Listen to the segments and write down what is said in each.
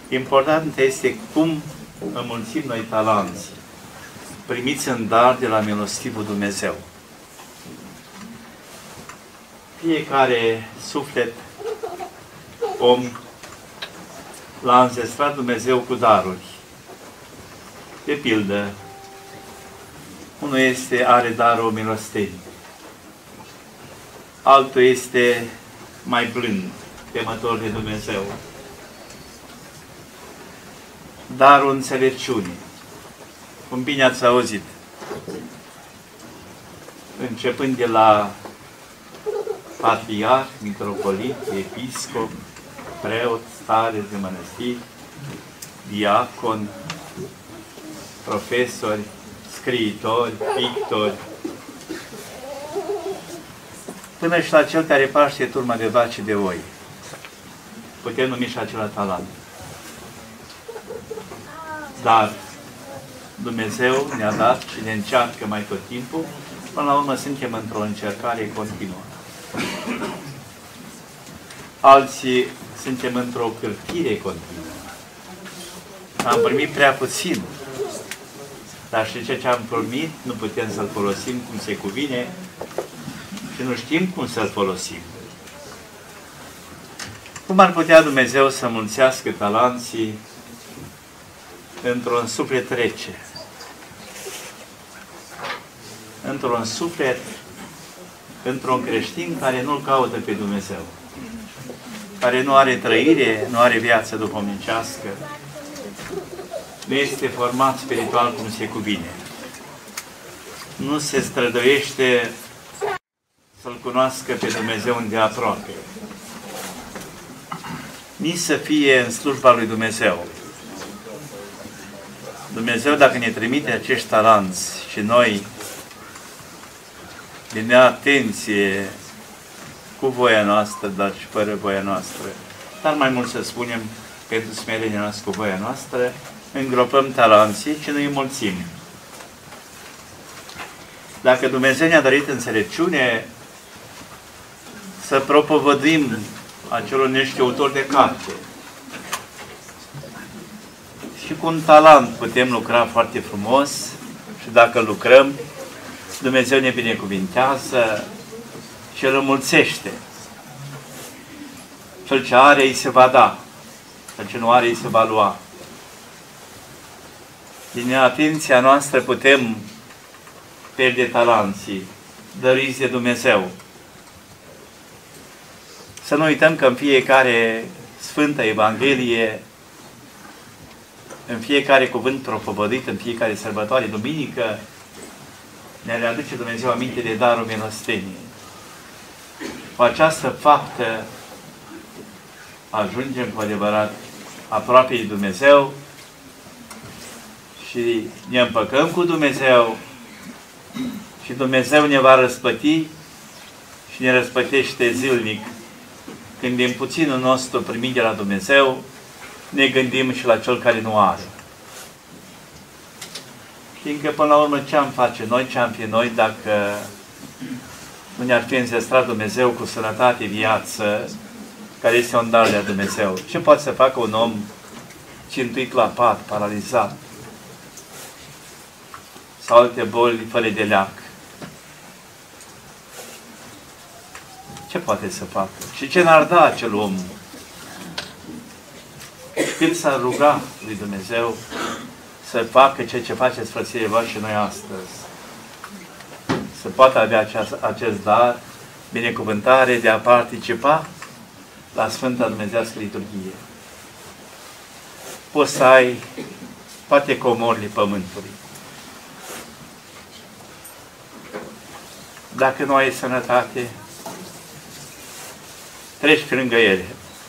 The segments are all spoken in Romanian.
Important este cum înmulțim noi talanți primiți în dar de la milostivul Dumnezeu. Fiecare suflet, om, l-a înzestrat Dumnezeu cu daruri. De pildă, unul are darul milostenii, altul este mai blând, temător de Dumnezeu. Darul înțelepciunii, cum bine ați auzit, începând de la patriarh, mitropolit, episcop, preot, stare de mănăstiri, diacon, profesori, scriitori, pictori, până și la cel care paște turma de vaci și de oi. Putem numi și acela talent. Dar Dumnezeu ne-a dat și ne încearcă mai tot timpul, până la urmă suntem într-o încercare continuă. Alții suntem într-o cârtire continuă. Am primit prea puțin, dar și ceea ce am primit nu putem să-l folosim cum se cuvine și nu știm cum să-l folosim. Cum ar putea Dumnezeu să mulțească talanții într-un suflet rece? Într-un suflet, într-un creștin care nu-L caută pe Dumnezeu, care nu are trăire, nu are viață duhovnicească, nu este format spiritual cum se cuvine, nu se străduiește să-L cunoască pe Dumnezeu îndeaproape, nici să fie în slujba lui Dumnezeu. Dumnezeu, dacă ne trimite acești talanți și noi, din neatenție, cu voia noastră, dar și fără voia noastră, dar mai mult să spunem, pentru smerenia noastră cu voia noastră, îngropăm talanții și nu-i mulțim. Dacă Dumnezeu ne-a dărit înțelepciune, să propovădim acelor neștiutori de carte. Și cu un talent putem lucra foarte frumos și dacă lucrăm, Dumnezeu ne binecuvintează și îl înmulțește. Cel ce are, îi se va da. Cel ce nu are, îi se va lua. Din atenția noastră putem pierde talanții dăriți de Dumnezeu. Să nu uităm că în fiecare Sfântă Evanghelie, în fiecare cuvânt propovăduit, în fiecare sărbătoare, duminică, ne readuce Dumnezeu aminte de darul milosteniei. Cu această faptă ajungem cu adevărat aproape de Dumnezeu și ne împăcăm cu Dumnezeu și Dumnezeu ne va răsplăti și ne răsplătește zilnic. Când din puținul nostru primit de la Dumnezeu, ne gândim și la cel care nu are. Fiindcă, până la urmă, ce am face noi, ce am fi noi, dacă nu ne-ar fi înzestrat Dumnezeu cu sănătate, viață, care este un dar de la Dumnezeu? Ce poate să facă un om țintuit la pat, paralizat, sau alte boli fără de leac? Ce poate să facă? Și ce n-ar da acel om? Cât s-ar ruga lui Dumnezeu să facă ceea ce faceți, frățile voastre, și noi astăzi. Să poată avea acest dar, binecuvântare de a participa la Sfânta Dumnezească Liturghie. Poți să ai toate comorile pământului. Dacă nu ai sănătate, treci pe lângă ele.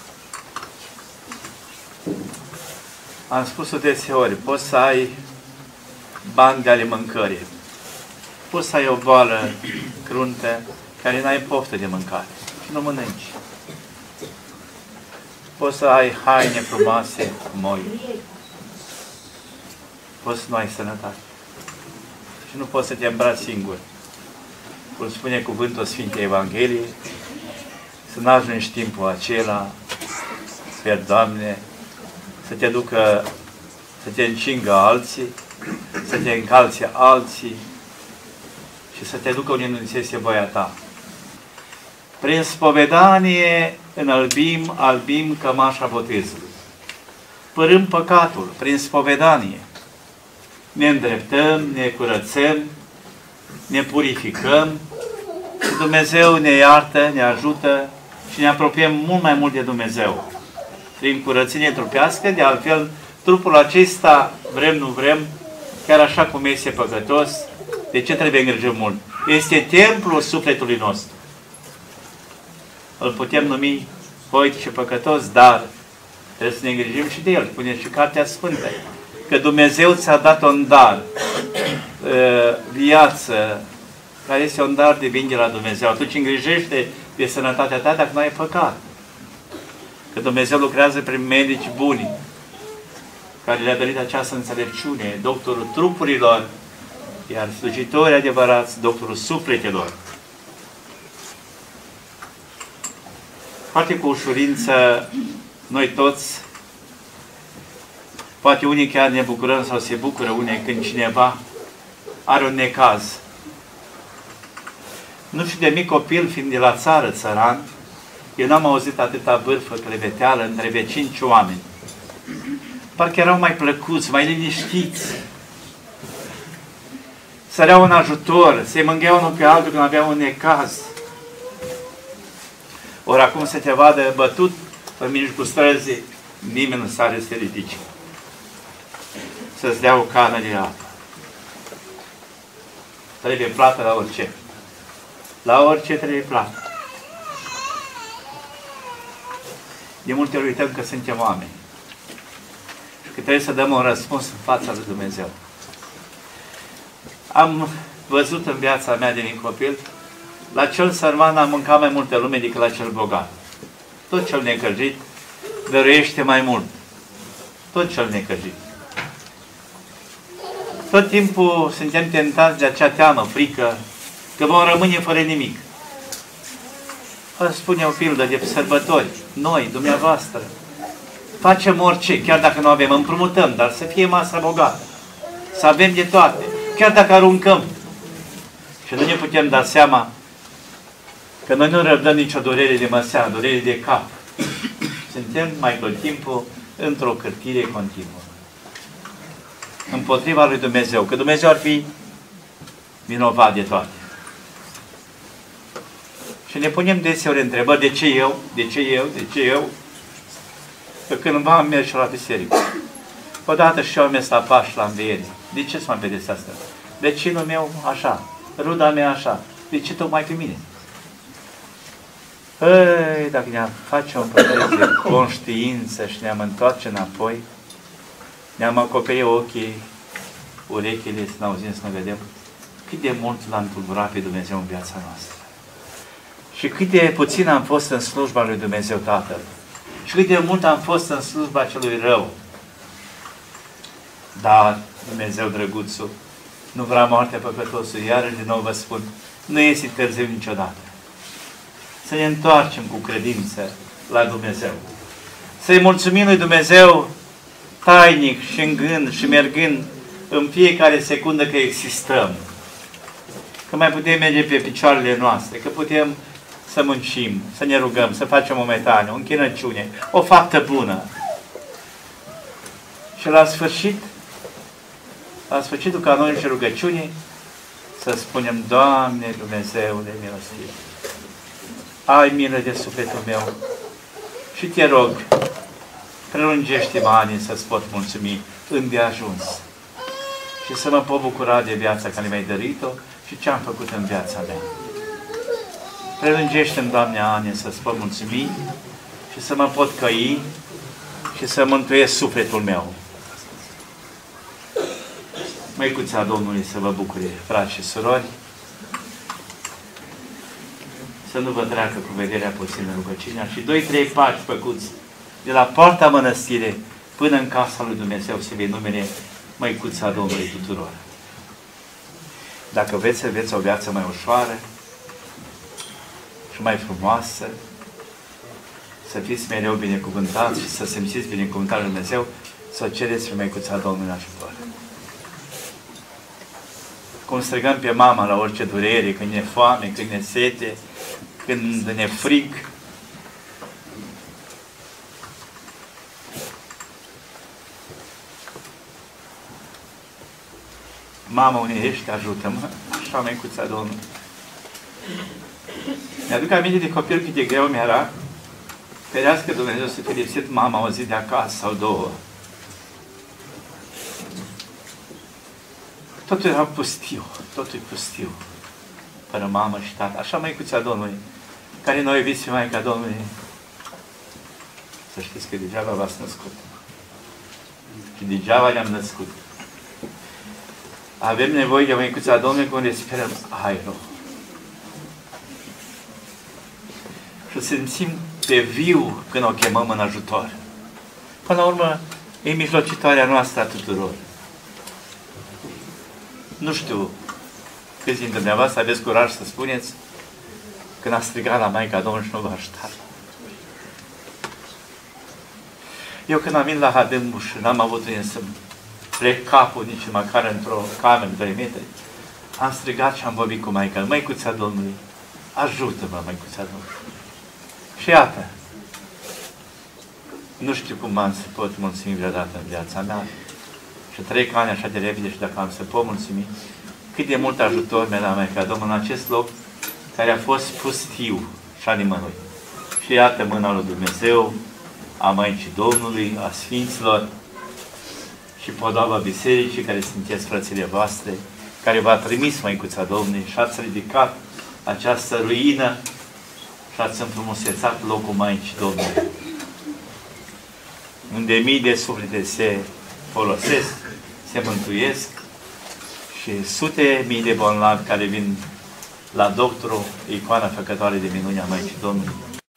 Am spus-o deseori, poți să ai bani de ale mâncării. Poți să ai o boală cruntă care n-ai poftă de mâncare și nu mănânci. Poți să ai haine frumoase, moi. Poți să nu ai sănătate. Și nu poți să te îmbraci singur. Cum spune cuvântul Sfintei Evangheliei, să n-ajungi timpul acela, sper, Doamne, să te ducă, să te încingă alții, să te încalțe alții și să te ducă unde nu ți voia ta. Prin spovedanie albim cămașa botezului. Părâm păcatul prin spovedanie. Ne îndreptăm, ne curățăm, ne purificăm și Dumnezeu ne iartă, ne ajută și ne apropiem mult mai mult de Dumnezeu. Prin curățenie trupească, de altfel, trupul acesta, vrem, nu vrem, chiar așa cum este păcătos, de ce trebuie îngrijit mult? Este templul sufletului nostru. Îl putem numi hoit și păcătos, dar trebuie să ne îngrijim și de el. Spune și Cartea Sfântă că Dumnezeu ți-a dat un dar, viață, care este un dar divin de la Dumnezeu. Atunci îngrijește de sănătatea ta dacă nu ai păcat. Că Dumnezeu lucrează prin medici buni, care le-a dărit această înțelepciune, doctorul trupurilor, iar slujitorii adevărați, doctorul sufletelor. Foarte cu ușurință, noi toți, poate unii chiar ne bucurăm sau se bucură unii când cineva are un necaz. Nu știu, de mic copil, fiind de la țară, țăran, eu n-am auzit atâta bârfă, cleveteală între vecini și oameni. Parcă erau mai plăcuți, mai liniștiți. Săreau în ajutor, se mângheau unul pe altul când aveau un necaz. Ori acum să te vadă bătut pe mijlocul străzii, nimeni nu sare să te ridice. Să-ți dea o cană de apă. Trebuie plată la orice. La orice trebuie plată. De multe ori uităm că suntem oameni. Și că trebuie să dăm un răspuns în fața lui Dumnezeu. Am văzut în viața mea de mic copil, la cel sărman am mâncat mai multe lume decât la cel bogat. Tot cel necăjit dăruiește mai mult. Tot cel necăjit. Tot timpul suntem tentați de acea teamă, frică, că vom rămâne fără nimic. Vă spune o pildă de sărbători. Noi, dumneavoastră, facem orice, chiar dacă nu avem, împrumutăm, dar să fie masa bogată. Să avem de toate, chiar dacă aruncăm. Și nu ne putem da seama că noi nu răbdăm nicio durere de măsea, durere de cap. Suntem mai tot timpul într-o cârtire continuă. Împotriva lui Dumnezeu, că Dumnezeu ar fi vinovat de toate. Și ne punem deseori întrebări, de ce eu? De ce eu? De ce eu? Că cândva am mers și la biserică. Odată și eu am mers la Paști, la înviere. De ce să mă vedeți asta? Vecinul meu așa, ruda mea așa. De ce tocmai pe mine? Păi, dacă ne-am face un proces de conștiință și ne-am întoarce înapoi, ne-am acoperit ochii, urechile, să n-auzim, să ne vedem, cât de mult l-am tulburat pe Dumnezeu în viața noastră. Și cât de puțin am fost în slujba lui Dumnezeu Tatăl. Și cât de mult am fost în slujba celui rău. Dar Dumnezeu drăguțul nu vrea moartea păcătosului. Iarăși din nou vă spun, nu este târziu niciodată. Să ne întoarcem cu credință la Dumnezeu. Să-i mulțumim lui Dumnezeu tainic și în gând și mergând în fiecare secundă că existăm. Că mai putem merge pe picioarele noastre, că putem să muncim, să ne rugăm, să facem o metanie, o închinăciune, o faptă bună. Și la sfârșitul canonului și rugăciunii, să spunem, Doamne Dumnezeule milostiv, ai milă de sufletul meu și te rog, prelungește-mă ani să-ți pot mulțumi îndeajuns și să mă pot bucura de viața care mi-ai dărit-o și ce am făcut în viața mea. Prelungește-mi, Doamne, ani să-ți pot mulțumi și să mă pot căi și să mântuiesc sufletul meu. Măicuța Domnului să vă bucure, frați și surori, să nu vă treacă cu vederea puțină rugăciunea și 2-3 pași făcuți de la poarta mănăstirii până în casa lui Dumnezeu se vei numele Măicuța Domnului tuturor. Dacă vreți să aveți o viață mai ușoară și mai frumoasă, să fiți mereu binecuvântați și să simțiți binecuvântarea lui Dumnezeu, să o cereți pe Măicuța Domnului în ajutor. Cum strigăm pe mama la orice durere, când ne foame, când ne sete, când ne frig. Mama unește, ajută-mă, așa Măicuța Domnului. Mi-aduc aminte de copil cât de greu mi-era, ferească Dumnezeu să fi lipsit mama o zi de acasă sau două. Totul era pustiu, totul e pustiu, fără mamă și tată. Așa Măicuța Domnului, care noi iubiți pe Maica Domnului, să știți că degeaba v-ați născut. Și degeaba le-am născut. Avem nevoie de Măicuța Domnului când respirăm aerul. Și simțim pe viu când o chemăm în ajutor. Până la urmă, e mijlocitoarea noastră a tuturor. Nu știu câți dintre dumneavoastră aveți curaj să spuneți când a strigat la Maica Domnului și nu v-a ajutat. Eu când am venit la Hadâmbu și n-am avut unde să plec capul nici măcar într-o cameră de 2 metri, am strigat și am vorbit cu Maica. Măicuța Domnului, ajută-mă, Măicuța Domnului. Și iată, nu știu cum am să pot mulțumi vreodată în viața mea și trec ani așa de repede și dacă am să pot mulțumi, cât de mult ajutor mi-a dat Maica Domnului în acest loc care a fost pustiu și a nimănui. Și iată mâna lui Dumnezeu, a Maicii Domnului, a Sfinților și podoaba Bisericii, care sunteți frățile voastre, care v-a trimis Măicuța Domnului și ați ridicat această ruină și ați înfrumusețat locul Maicii Domnului, unde mii de suflete se folosesc, se mântuiesc și sute mii de bolnavi care vin la doctorul, icoana făcătoare de minuni a Maicii Domnului,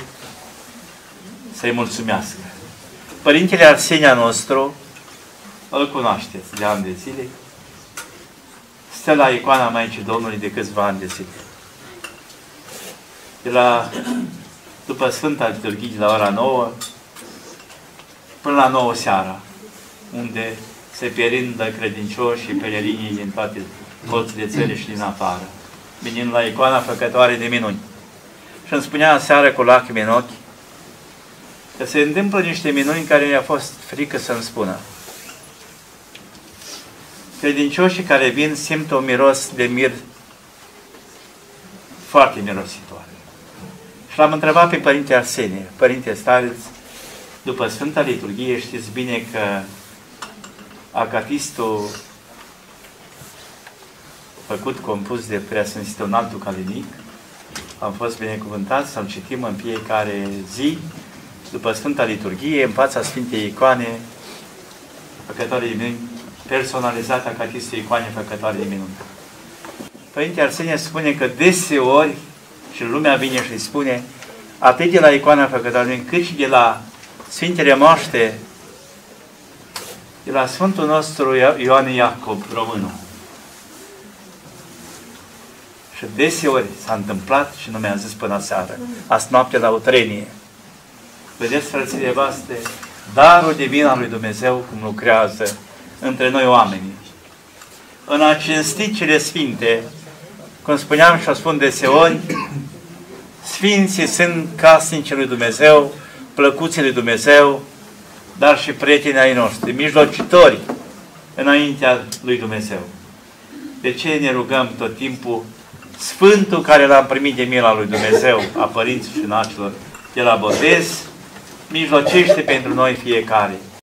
să-i mulțumească. Părintele Arsenia nostru, îl cunoașteți de ani de zile, stă la icoana Maicii Domnului de câțiva ani de zile. După Sfânta Liturghie, de la ora 9, până la 9 seara, unde se perindă credincioși și pelerinii din toate colțile țării și din afară, venind la icoana făcătoare de minuni. Și îmi spunea seara cu lacrimi în ochi că se întâmplă niște minuni care mi-a fost frică să-mi spună. Credincioșii care vin simt un miros de mir foarte mirositor. Și l-am întrebat pe Părinte Arsenie, Părinte Stareț, după Sfânta Liturghie știți bine că acatistul făcut, compus de Preasfințitul Înaltul Calinic, am fost binecuvântați să-l citim în fiecare zi, după Sfânta Liturghie, în fața Sfintei Icoane Făcătoare de Minuni, personalizată acatistul Icoane Făcătoare de Minuni. Părinte Arsenie spune că deseori, și lumea vine și îi spune, atât de la icoana Făcătoare de Minuni, cât și de la Sfintele Moaște, de la Sfântul nostru Ioan Iacob, românul. Și deseori s-a întâmplat și nu mi-a zis până seară, azi noapte la utrenie. Vedeți, frățile voastre, darul divin al lui Dumnezeu cum lucrează între noi oamenii. În a cinsti cele sfinte, cum spuneam și o spun deseori, sfinții sunt casnicii lui Dumnezeu, plăcuții lui Dumnezeu, dar și prietenii ai noștri, mijlocitori înaintea lui Dumnezeu. De ce ne rugăm tot timpul Sfântul care l-am primit de mila lui Dumnezeu, a părinților și naților, de la botez, mijlocește pentru noi fiecare.